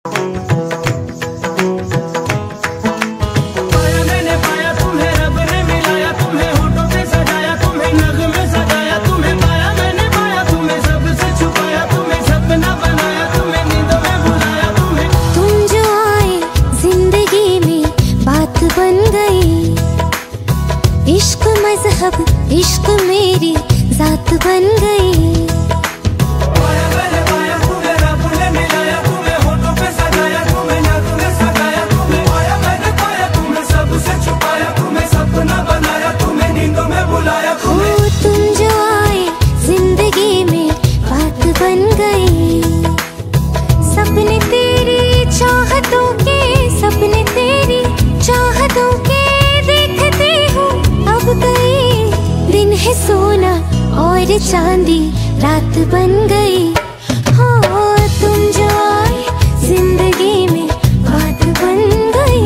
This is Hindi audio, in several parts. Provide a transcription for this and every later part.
इश्क मजहब इश्क मेरी जात बन गई। तुम जो आए जिंदगी में बात बन गई। सपने तेरी चाहतों के, सपने तेरी चाहतों के देखते हूँ अब गई। दिन है सोना और चांदी रात बन गई। हो तुम जो आए जिंदगी में बात बन गई।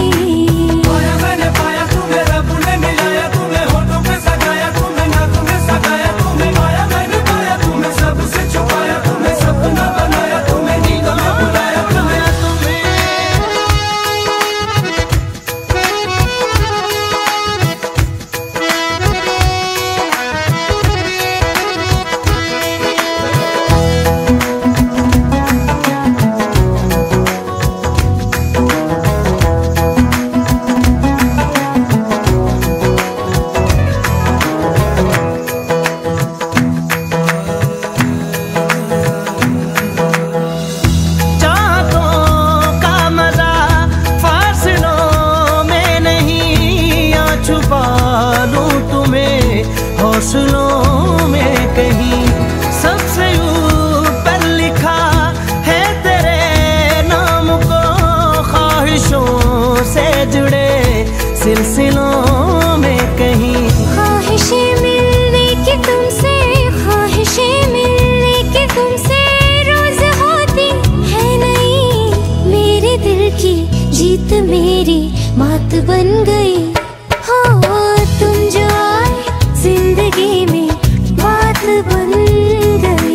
हौसलों में कहीं सबसे ऊपर लिखा है तेरे नाम को। ख्वाहिशों से जुड़े सिलसिलों में कहीं ख्वाहिशें मिलने की तुमसे, ख्वाहिशें मिलने की तुमसे रोज होती है नहीं। मेरे दिल की जीत मेरी मात बन गई। हो तुम जो आए जिंदगी में बात बन गई।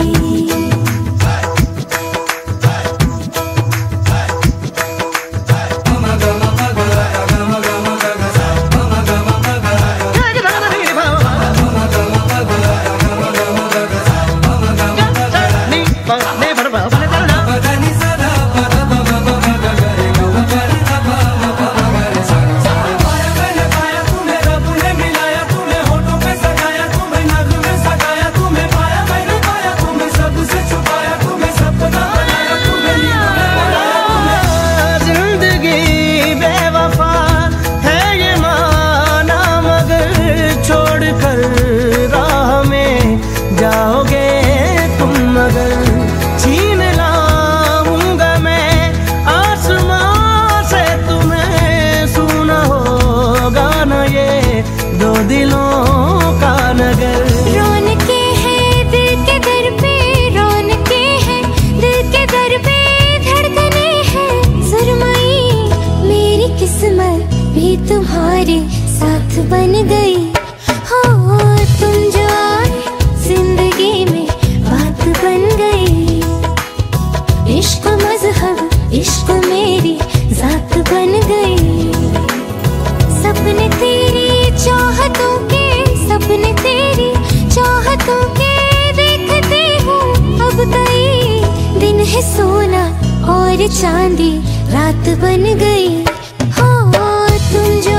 छीन लाऊंगा मैं आसमां से तुम्हें, सुना होगा न ये दो दिलों का नगर। रौनके हैं दिल के दर पे, रौनके हैं दिल के दर पे, धड़कने हैं सुरमई। मेरी किस्मत भी तुम्हारे साथ बन गई। हो तुम जो आए जिंदगी में बात बन गई। इश्क मजहब इश्क मेरी जात बन गई। सपने तेरी चाहतों के, सपने तेरी चाहतों के देखते हूँ अब गई। दिन है सोना और चांदी रात बन गई। हो तुम जो